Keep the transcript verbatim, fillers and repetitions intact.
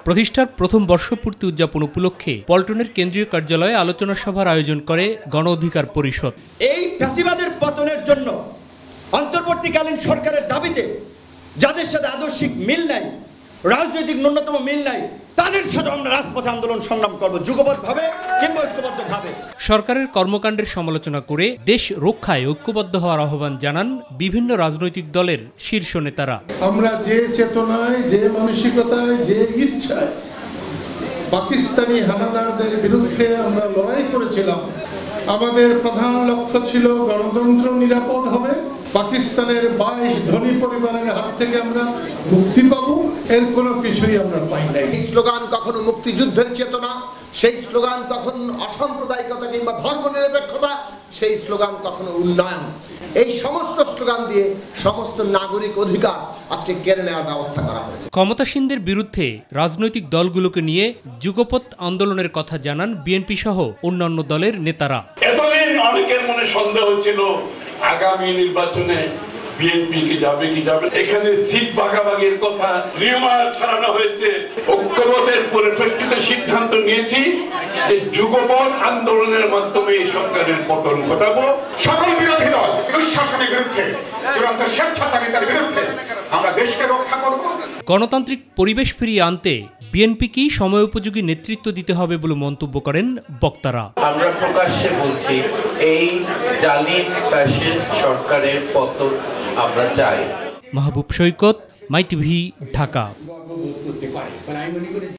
প্রতিষ্ঠার প্রথম বর্ষপূর্তি উদযাপন উপলক্ষে পল্টনের কেন্দ্রীয় কার্যালয়ে আলোচনা সভার আয়োজন করে গণ অধিকার পরিষদ। এই ফ্যাসিবাদের পতনের জন্য অন্তর্বর্তীকালীন সরকারের দাবিতে যাদের সাথে আদর্শিক মিল নাই, রাজনৈতিক ন্যূনতম মিল নাই, তাদের সাথে আমরা রাজপথ আন্দোলন সংগ্রাম করব, যুগবদ্ধভাবে কিংবা ঐক্যবদ্ধভাবে। সরকারের কর্মকাণ্ডের সমালোচনা করে দেশ রক্ষায় ঐক্যবদ্ধ হওয়ার আহ্বান জানান বিভিন্ন রাজনৈতিক দলের শীর্ষ নেতারা। আমরা যে চেতনায়, যে মানসিকতায়, যে ইচ্ছায় পাকিস্তানি হানাদারদের বিরুদ্ধে আমরা লড়াই করেছিলাম, আমাদের প্রধান লক্ষ্য ছিল গণতন্ত্র নিরাপদ হবে, পাকিস্তানের বাইশ ধনী পরিবারের হাত থেকে আমরা মুক্তি পাব, এর কোনো কিছুই আমরা পাই নাই। এই স্লোগান কখনো মুক্তিযুদ্ধের চেতনা, সেই স্লোগান কখনো অসাম্প্রদায়িকতা কিংবা ধর্মনিরপেক্ষতা, সেই স্লোগান কখনো উন্নয়ন। এই সমস্ত স্লোগান দিয়ে সমস্ত নাগরিক অধিকার আজকে কেড়ে নেওয়ার ব্যবস্থা করা হয়েছে। ক্ষমতাসীনদের বিরুদ্ধে রাজনৈতিক দলগুলোকে নিয়ে যুগপৎ আন্দোলনের কথা জানান বিএনপি সহ অন্যান্য দলের নেতারা। এতদিন অনেকের মনে সন্দেহ ছিল আগামী নির্বাচনে বিএনপি কি যাবে কি যাবে, এখানে সিট ভাগাভাগির কথা নিয়মায়ন করানো হয়েছে। ঐক্যবোধের পরিপ্রেক্ষিতে সিদ্ধান্ত নিয়েছি যে যুগপৎ আন্দোলনের মাধ্যমে এই সরকারের পতন ঘটাবো। সকল বিরোধী দল দুঃশাসনের বিরুদ্ধে, চূড়ান্ত স্বেচ্ছাচারিতার বিরুদ্ধে আমরা দেশকে রক্ষা করব। গণতান্ত্রিক পরিবেশ ফিরিয়ে আনতে বিএনপি কি সময় উপযোগী নেতৃত্ব দিতে হবে বলে মন্তব্য করেন বক্তারা। আমরা প্রকাশ্যে বলছি, এই জালি ফ্যাসিস্ট সরকারের পতন আমরা চাই। মাহবুব সৈকত, মাইটিভি, ঢাকা।